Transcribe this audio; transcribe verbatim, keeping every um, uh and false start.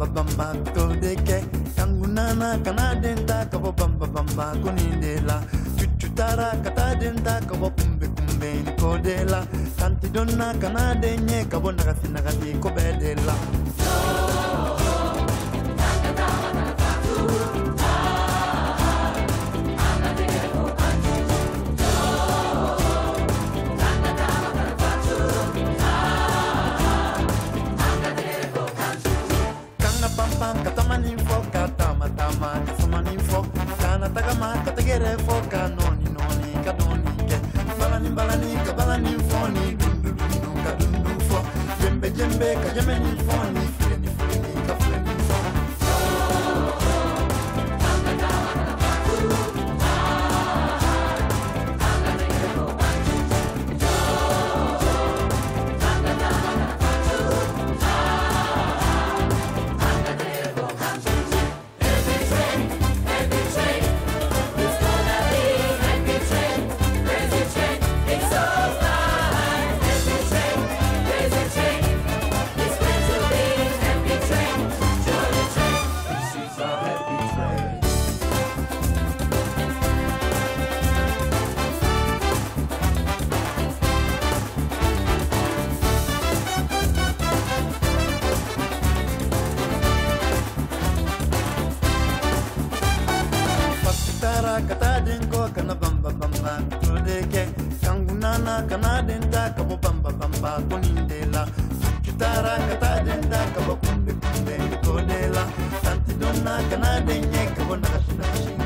bamba bamba to deke kangunana kana denta kabo bamba bamba kunindela chuchutara kata denta kabo kumbe kumbe ni kodela kanti donna kana denye kabo nagafina gati ko bedela Katamani fo katama tama kasamani fo kana tagama katagere fo kanoni noni kadoni ke balani balani kabalani fo ni dundu dundu kadundu fo jembe jembe kajemeni fo ni fuleni fuleni kafuleni fo kata dengo kana bamba bamba todeke kangunana kana denda kabo bamba bamba kunindela chutara kata denda kabo kumbe kumbe kodela tanti donna kana denye kabo nakashina